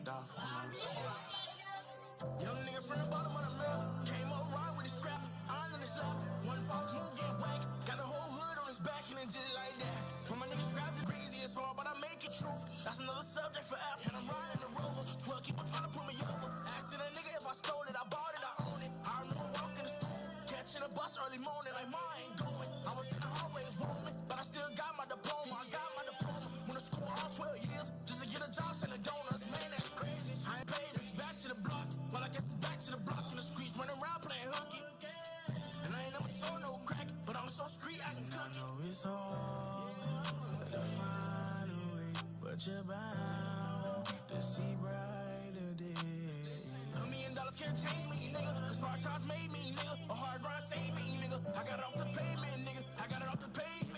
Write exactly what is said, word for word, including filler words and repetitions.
dog. Young nigga from the bottom of the map. Came up right with his strap. I on his lap. One false move, get whack. Got the whole hood on his back and it just like that. For my niggas rap, the breezy is hard, but I make it truth. That's another subject for app. And I'm riding the rover. twelve people trying to put me over. Asking a nigga if I stole it, I bought it, I own it. I remember walking to school, catching a bus early morning, like, ma, I ain't going. I was in the hallways roaming, but I still got my diploma. I got my diploma. Went to school all twelve years just to get a job selling donuts. Man, that's crazy. I ain't paid this back to the block. Well, I guess it's back to the block in the streets, running around playing hooky. And I ain't never sold no crack, but I'm so street I can cook it. I know it's hard to find a way, but you're bound to see brighter days. A million dollars can't change me, nigga, cause hard times made me, nigga. A hard grind saved me, nigga. I got it off the pavement, nigga. I got it off the pavement.